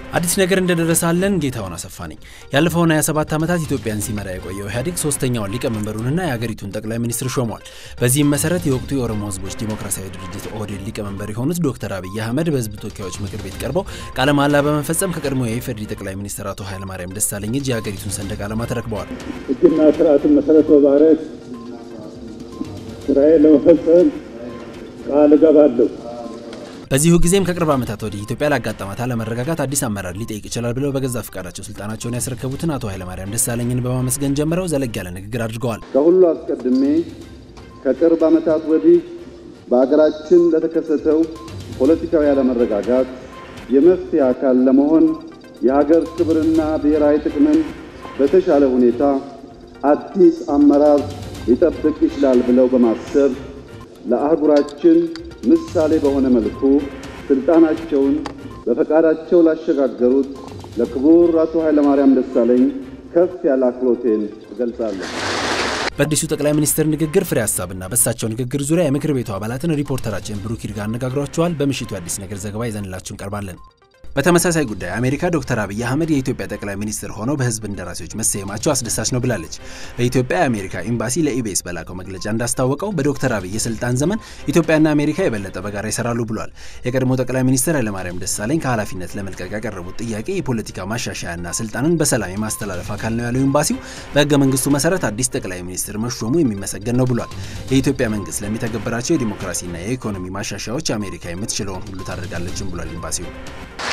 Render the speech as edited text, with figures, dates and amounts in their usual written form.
አዲስ ነገር እንደደረሳለን ጌታውን አሰፋነኝ ያለፈውን 27 ዓመታት ኢትዮጵያን ሲመራ የቆየው ኢህአዴግ ሶስተኛውን ሊቀመንበሩንና የሀገሪቱን ጠቅላይ ሚኒስትር ሾሟል። በዚህም መሰረት የወቅቱ የኦሮሞ ህዝቦች ዲሞክራሲያዊ ድርጅት ኦህዴድ ሊቀመንበር የሆኑት ዶክተር አብይ አህመድ በህዝብ ተወካዮች ምክር ቤት ቀርበው ቃለ መሃላ በመፈጸም ከቀድሞ የኢፌዴሪ ጠቅላይ ሚኒስትር አቶ ኃይለማርያም ደሳለኝ እጅ የሀገሪቱን ሰንደቅ ዓላማ ተረክበዋል። ህግና ስርዓትን መሰረት በማድረግ ስራዬን ለመፈጸም ቃል እገባለሁ። በዚሁ ጊዜም ከቅርብ ዓመታት ወዲህ ኢትዮጵያ ላጋጠማት አለመረጋጋት አዲስ አመራር ሊጠይቅ ይችላል ብለው በገዛ ፍቃዳቸው ስልጣናቸውን ያስረከቡትን አቶ ኃይለማርያም ደሳለኝን በማመስገን ጀምረው ዘለግ ያለ ንግግር አድርገዋል። ከሁሉ አስቀድሜ ከቅርብ ዓመታት ወዲህ በአገራችን ለተከሰተው ፖለቲካዊ አለመረጋጋት የመፍትሄ አካል ለመሆን የሀገር ክብርና ብሔራዊ ጥቅምን በተሻለ ሁኔታ አዲስ አመራር ሊጠብቅ ይችላል ብለው በማሰብ ለአህጉራችን ምሳሌ በሆነ መልኩ ስልጣናቸውን በፈቃዳቸው ላሸጋገሩት ለክቡር አቶ ኃይለማርያም ደሳለኝ ከፍ ያለ አክብሮቴን እገልጻለሁ። በአዲሱ ጠቅላይ ሚኒስትር ንግግር ፍሬ ሐሳብና በሳቸው ንግግር ዙሪያ የምክር ቤቱ አባላትን ሪፖርተራችን ብሩክ ይርጋ አነጋግሯቸዋል። በምሽቱ አዲስ ነገር ዘገባ ይዘንላችሁ እንቀርባለን። በተመሳሳይ ጉዳይ አሜሪካ ዶክተር አብይ አህመድ የኢትዮጵያ ጠቅላይ ሚኒስትር ሆነው በህዝብ እንደራሴዎች መሰየማቸው አስደሳች ነው ብላለች። በኢትዮጵያ የአሜሪካ ኤምባሲ ለኢቢኤስ በላከው መግለጫ እንዳስታወቀው በዶክተር አብይ የስልጣን ዘመን ኢትዮጵያና አሜሪካ የበለጠ በጋራ ይሰራሉ ብሏል። የቀድሞ ጠቅላይ ሚኒስትር ኃይለማርያም ደሳለኝ ከኃላፊነት ለመልቀቅ ያቀረቡት ጥያቄ የፖለቲካ ማሻሻያና ስልጣንን በሰላም የማስተላለፍ አካል ነው ያለው ኤምባሲው በህገ መንግስቱ መሰረት አዲስ ጠቅላይ ሚኒስትር መሾሙ የሚመሰገን ነው ብሏል። የኢትዮጵያ መንግስት ለሚተገበራቸው የዲሞክራሲና የኢኮኖሚ ማሻሻያዎች አሜሪካ የምትችለውን ሁሉ ታደርጋለችም ብሏል ኤምባሲው።